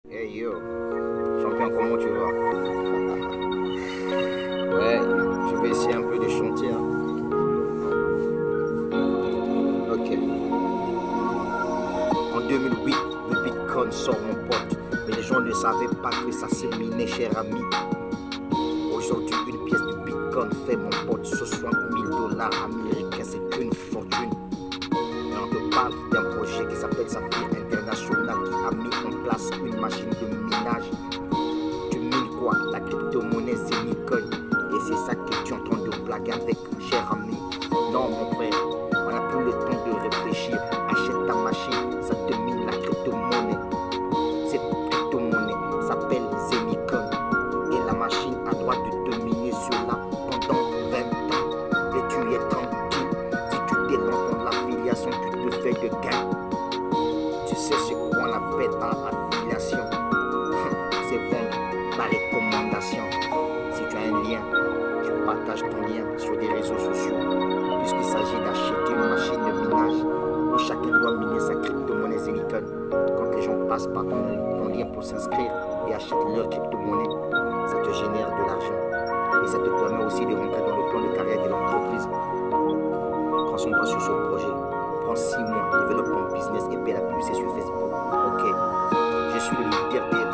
Hey yo, champion, comment tu vas? Ouais, je vais essayer un peu de chanter, hein. Ok. En 2008, le Bitcoin sort, mon pote. Mais les gens ne savaient pas que ça s'est miné, cher ami. Aujourd'hui, une pièce de Bitcoin fait, mon pote, 60 000 dollars américains. C'est une fortune. Et on te parle d'un projet qui s'appelle Saphir International qui a mis en place une machine de minage. Tu mines quoi? La crypto-monnaie Zenicoin. Et c'est ça que tu es en train de blaguer avec, cher ami. Non, mon frère, on n'a plus le temps de réfléchir. Achète ta machine, ça te mine la crypto-monnaie. Cette crypto-monnaie s'appelle Zenicoin. Et la machine a droit de te miner cela pendant 20 ans. Et tu es tranquille. Si tu délances dans l'affiliation, tu te fais de gain. Tu sais ce qu'on appelle dans l'affiliation. C'est vendre la recommandation. Si tu as un lien, tu partages ton lien sur des réseaux sociaux. Puisqu'il s'agit d'acheter une machine de minage où chacun doit miner sa crypto-monnaie Zenicoin. Quand les gens passent par ton lien pour s'inscrire et achètent leur crypto-monnaie, ça te génère de l'argent. Et ça te permet aussi de rentrer dans le plan de carrière de l'entreprise. Concentre-toi sur ce projet. Prends 6 mois, développe ton business et paie la publicité sur Facebook. Ok, je suis le leader des